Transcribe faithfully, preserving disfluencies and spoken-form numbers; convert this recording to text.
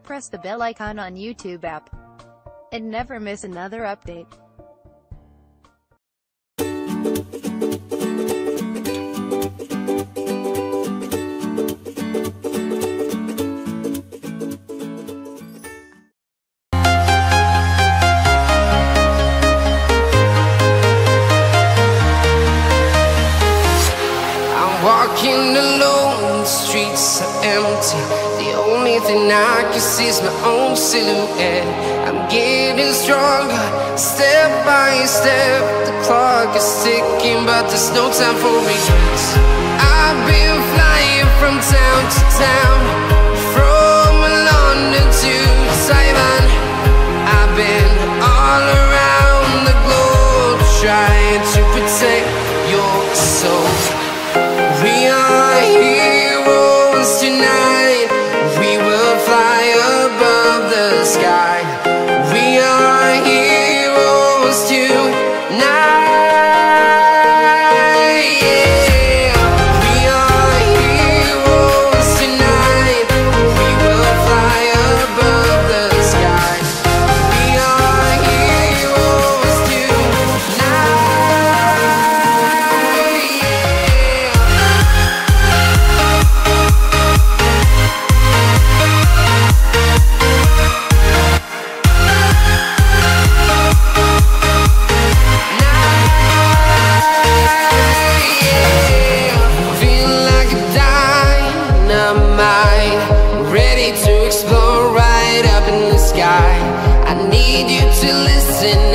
Press the bell icon on YouTube app and never miss another update. Walking alone, the streets are empty. The only thing I can see is my own silhouette. I'm getting stronger, step by step. The clock is ticking, but there's no time for regrets. I've been flying from town to town, from London to Taiwan. I've been all around the globe, trying to protect your soul. We are heroes tonight. We will fly above the sky. We are heroes tonight. Yeah. We are heroes tonight. We will fly above the sky. We are heroes tonight. Ready to explore right up in the sky. I need you to listen